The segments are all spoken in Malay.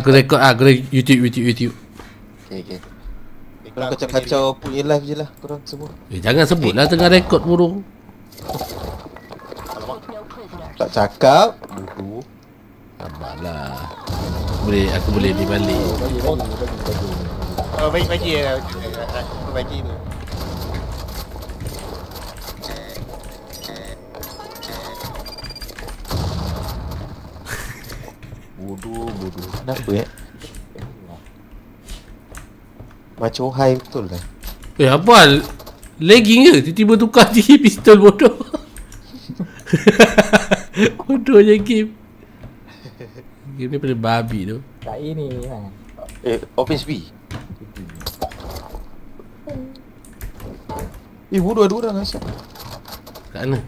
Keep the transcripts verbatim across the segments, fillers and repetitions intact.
Aku rekod ah, aku YouTube, YouTube, YouTube. Okay, okay. Korang kacau-kacau punya live je lah korang semua. Eh, jangan sebut lah tengah rekod burung. Tak cakap. Bodoh. Sabarlah. Boleh, aku boleh di balik. Oh, bagi bagi ya. Bagi ni. Bodoh, bodoh. Kenapa eh? Macam high betul lah. Eh, apa? Lagging ke? Tiba-tiba tukar je pistol bodoh. Bodohnya game. Game ni pada babi tu. Tak ini kan. Eh, Office B. Eh, bodoh ada orang asal. Kat mana?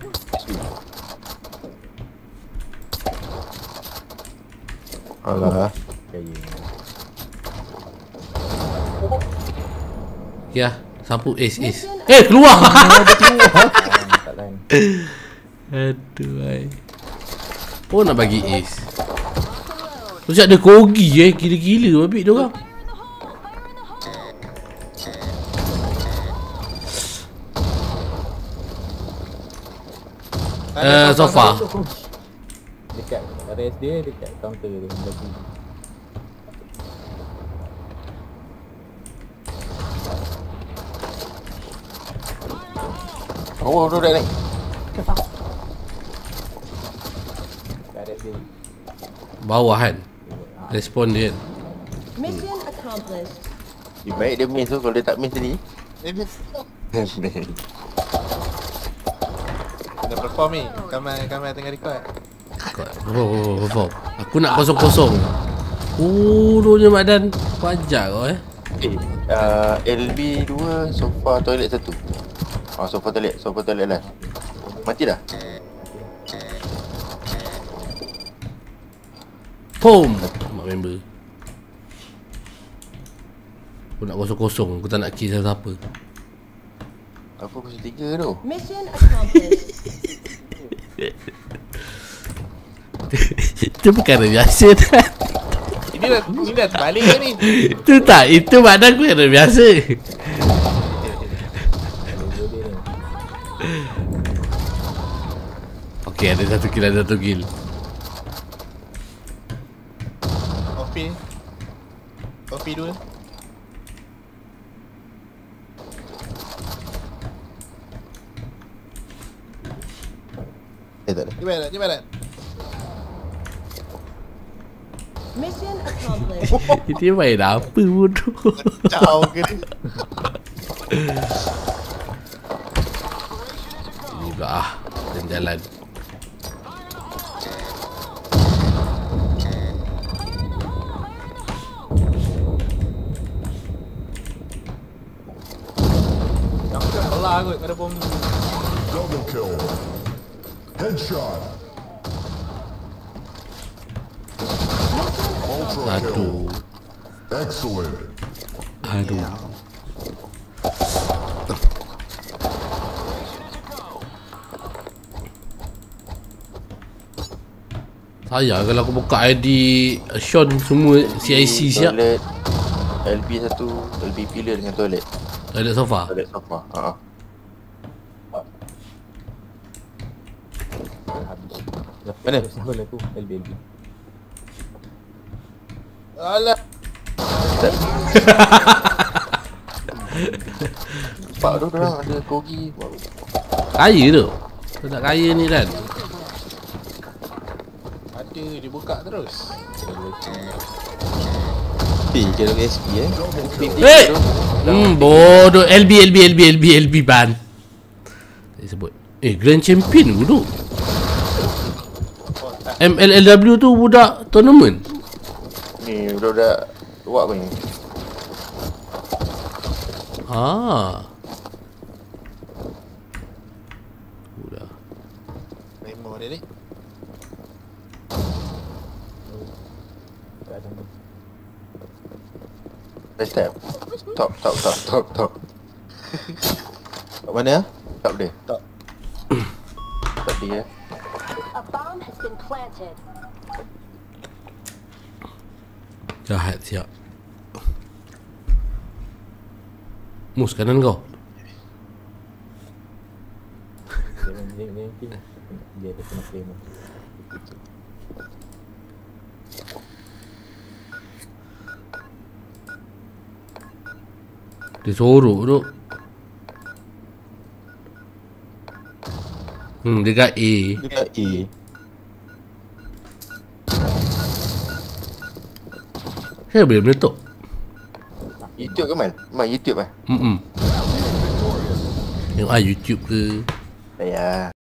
Alah. Ya, sapu ace ace. Eh, keluar. Aduh ai. Oh, nak bagi ace. Terus ada kogi eh, gila-gila babi dia orang. Eh, sofa. Dekat rest dia, dekat counter dia lagi. Oh, udah naik. Bawah kan. Respon dia kan. Mission accomplished. Dia baik dia miss tu kalau dia tak miss tadi. Dia miss. Dah perform ni. Kamera kamera tengah record. Oh, oh, oh, oh. Aku nak kosong-kosong. Oh, donya badan. Wajar kau eh. Eh, uh, L B dua, sofa toilet satu. Ah, sofa toilet, sofa toilet lah. Mati dah? Boom. Mak member. Aku nak kosong-kosong. Aku tak nak kill siapa-siapa. Apa kosong tiga tu? Mission accomplished. Itu perkara biasa tak? Ini dah, ini dah terbalik ke ni? Itu tak, itu badan aku yang biasa. Okey, ada satu kill, ada satu kill. Kopi. Kopi dulu. Eh, tak ada. Di mana? Di mana? Mission accomplished. Dia main apa bodoh. Kacau ke ni? Ini pula ah, Jalan Jalan. Aku dah pelah kot pada bom ni. Double kill. Headshot. Ultra kill. Aduh. Excellent. Aduh. Sayang kalau aku buka I D Sean semua C I C siap. Toilet L B satu, L B pillar dengan toilet. Toilet sofa. Toilet sofa. Ha. Mana? Boleh tu L B L B. Alah. Pak tu orang ada kogi. Kaya tu. Kau tak kaya ni kan. Ada dibuka terus. Eh, kira S P eh. Hey! Hmm, bodoh. L B, L B, L B, L B, L B ban. Saya sebut. Eh, Grand Champion duduk. M L L W tu budak tournament. Ni budak-budak luar apa ni? Ah. Budak. Memo dia ni. Let's step. Top, top, top, top, top. Kat mana? Top dia. Top. Top dia. A bomb has been planted. Jahat siap. Mus kanan kau. Dia dia dia mungkin dia ada kena claim. Dia sorok tu. Hmm, dekat A. Dekat A. Saya boleh meletup. YouTube ke Man? Man YouTube eh? Hmm. Tengok ah YouTube ke. Ya.